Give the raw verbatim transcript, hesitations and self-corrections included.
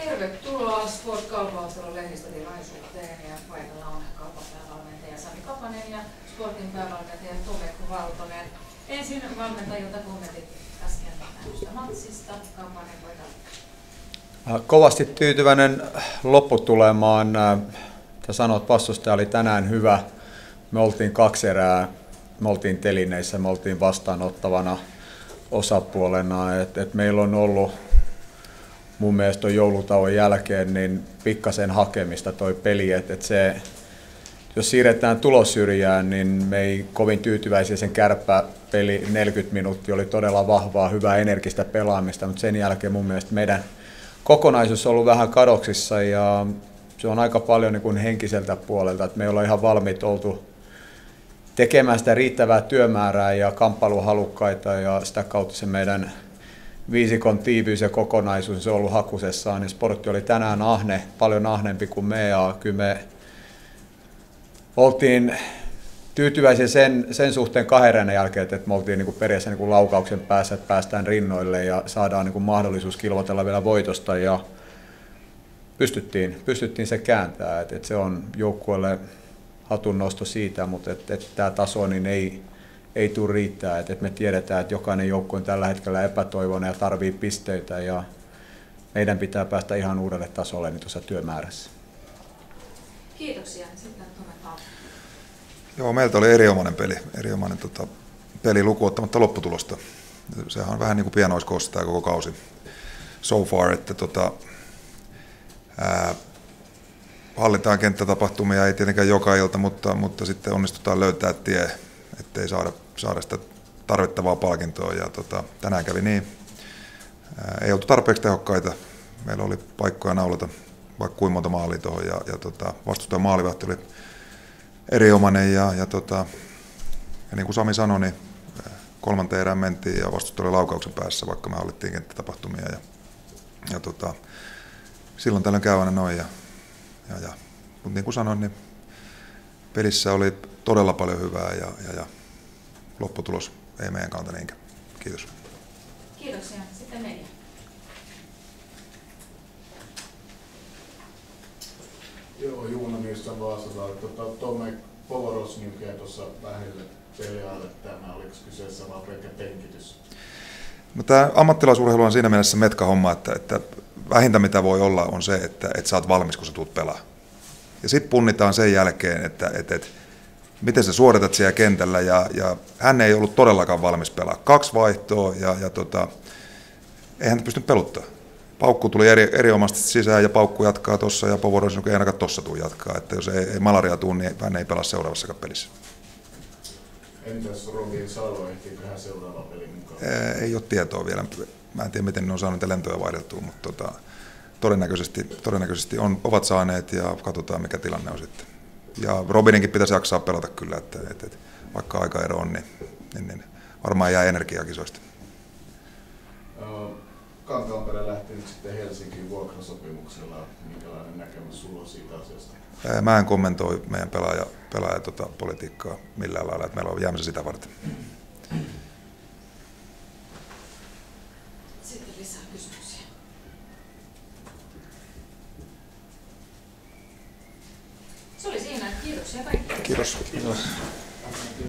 Tervetuloa Sport Kaupan lehdistötilaisuuteen ja paikalla on Kaupan päävalmentaja Sami Kapanen ja Sportin päävalmentaja Tome Valtonen. Ensin valmentajilta kommentit äsken nähdystä matsista. Kapanen voidaan. Kovasti tyytyväinen lopputulemaan. Sä sanoit, vastustaja oli tänään hyvä. Me oltiin kaksi erää, me oltiin telineissä, me oltiin vastaanottavana osapuolena. Et, et meillä on ollut mun mielestä joulutauon jälkeen niin pikkasen hakemista toi peli. Et, et se, jos siirretään tulossyrjään, niin me ei kovin tyytyväisiä sen kärppäpeli. neljäkymmentä minuuttia oli todella vahvaa, hyvää energistä pelaamista, mutta sen jälkeen mun mielestä meidän kokonaisuus on ollut vähän kadoksissa ja se on aika paljon niin kuin henkiseltä puolelta, että me ollaan ihan valmiit oltu tekemään sitä riittävää työmäärää ja kamppailuhalukkaita ja sitä kautta se meidän viisikon tiivyys ja kokonaisuus on ollut hakusessaan, niin Sportti oli tänään ahne, paljon ahnempi kuin me ja kyllä me oltiin tyytyväisiä sen, sen suhteen kahden jälkeen, että me oltiin niin kuin periaatteessa niin kuin laukauksen päässä, että päästään rinnoille ja saadaan niin kuin mahdollisuus kilvoitella vielä voitosta ja pystyttiin, pystyttiin se kääntää, että, että se on joukkueelle hatunnosto siitä, mutta että, että tämä taso niin ei, ei tule riittää, että, että me tiedetään, että jokainen joukkue on tällä hetkellä epätoivoinen ja tarvii pisteitä ja meidän pitää päästä ihan uudelle tasolle niin tuossa työmäärässä. Kiitoksia. Sitten Tome Valtonen. Joo, meiltä oli erinomainen peli, erinomainen tota, peli lukuun ottamatta lopputulosta. Sehän on vähän niin kuin pienoiskoossa tämä koko kausi so far, että tota, ää, hallitaan kenttätapahtumia, ei tietenkään joka ilta, mutta, mutta sitten onnistutaan löytää tie, ettei saada, saada sitä tarvittavaa palkintoa. Ja tota, tänään kävi niin, ää, ei oltu tarpeeksi tehokkaita, meillä oli paikkoja naulata vaikka kuinka monta maalia tuohon ja, ja tota, vastustajan maalivahti oli erinomainen ja, ja, tota, ja niin kuin Sami sanoi, niin kolmanteen erään mentiin ja vastustaja oli laukauksen päässä, vaikka me hallittiin kenttätapahtumia. Ja, ja tota, silloin tällöin käy aina noin. Ja, ja, ja. Mutta niin kuin sanoin, niin pelissä oli todella paljon hyvää ja, ja, ja lopputulos ei meidän kanta niinkään. Kiitos. Kiitoksia. Sitten media. Joo, Juuna Nyssan Vaasalla. Tota, Tome Pororos niukee tuossa lähelle pelialle. Tämä oliko kyseessä vaan pelkkä penkitys? No, tämä ammattilaisurheilu on siinä mielessä metka-homma, että, että vähintä mitä voi olla on se, että, että sä oot valmis, kun sä tuut pelaa. Ja sitten punnitaan sen jälkeen, että, että, että miten sä suoritat siellä kentällä. Ja, ja hän ei ollut todellakaan valmis pelaa. Kaksi vaihtoa ja, ja tota, ei häntä pystynyt peluttaa. Paukku tuli eri, erinomaisesti sisään ja Paukku jatkaa tuossa ja Povoros ei ainakaan tuossa tule jatkaa. Että jos ei, ei malaria tule, niin hän ei pelaa seuraavassakaan pelissä. Entäs Robin Salo, ehtiikö hän seuraava pelin mukaan? Ei ole tietoa vielä. Mä en tiedä, miten ne on saanut niitä lentoja vaihdeltua, mutta tota, todennäköisesti, todennäköisesti on, ovat saaneet ja katsotaan mikä tilanne on sitten. Ja Robininkin pitäisi jaksaa pelata kyllä, että, että, että vaikka aikaero on, niin, niin, niin varmaan jää energiaa kisoista. Kankaanperä lähti nyt sitten Helsinkiin vuokrasopimuksella. Minkälainen näkemys sulla on siitä asiasta? Mä en kommentoi meidän pelaaja, pelaaja tota, politiikkaa millään lailla, että meillä on jäämässä sitä varten. Sitten lisää kysymyksiä. Se oli siinä. Kiitoksia kaikille. Kiitos. Kiitos.